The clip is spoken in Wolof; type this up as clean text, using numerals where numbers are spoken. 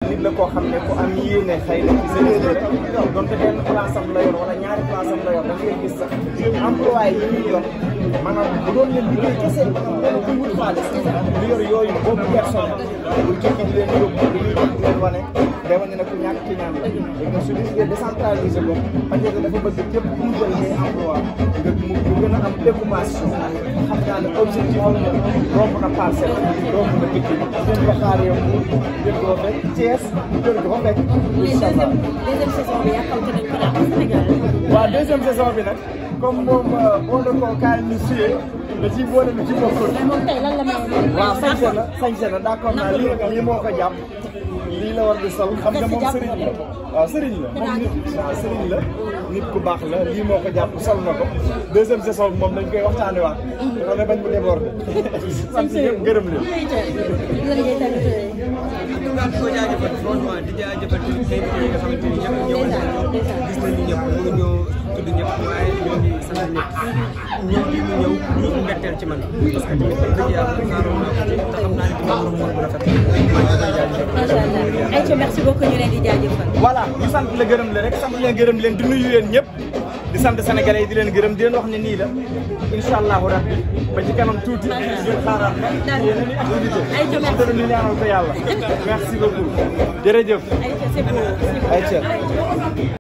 nit la koo xam ne ku am yéene xëy na ci sa réew rek donte benn place am la yor wala ñaari place am la yor da ngay gis sax employé yi ñuy yor maanaam bu doon leen liggéey kese benn kuy wut xaalis lu yor yooyu boobu personne bu jëkki di leen yóbbu di leen wane day wane ne ku ñàkk ci ñaan la léegi nag su ñu décentraliser ko parce que dafa bëgg képp ku mu jël ngay emploi nga mu gën a am préoccupation xam naa ne objectif am na romb na parcelle romb na dëkk yi seen ko xaar yow mu jël ko fekk Thiès jël ko fekk incha allah deuxième saison bi yaakaar nañ ko am Sénégal. waaw deuxième saison bi nag comme moom boo na koo kaay ñu suyee da ciy boole lu ci bokkul. mais moom tey lan la may. waaw sañse na d'accord naa lii moo ko jàpp lii la war di sol xam nga moom sëriñ la waaw sëriñ la moom nit waaw sëriñ la nit ku baax la lii moo ko jàpp sol na ko deuxième saison bi moom dañ koy waxtaanee waat loolu bañ mu déborder sant ñëpp gërëm leen di ko jaajëfal franchement di jaajëfal invité yi nga xamante ni ñëpp ñëw gis nañu ñëpp mënuñoo tudd ñëpp waaye ñoo ngi sant ñëpp ñëw gi ñu ñëw ñu mbetteel ci man parce que tamit wax dëgg yàlla xaaroon naa ko ci te xam naa ne dina am xol bu rafet maa ngi koy jaajëfal. macha allah ayca merci beaucoup ñu leen di jaajëfal. voilà ñu sant la gërëm la rek sant leen gërëm leen di nuyu leen ñëpp di sant sénégalais yi di leen gërëm di leen wax ne nii la incha allahu rabbi ba ci kanam tuuti ngeen xaaraat na yeneen i activité te ñu ñaanal ko yàlla merci beaucoup jërëjëf ayca c'est beau. ayca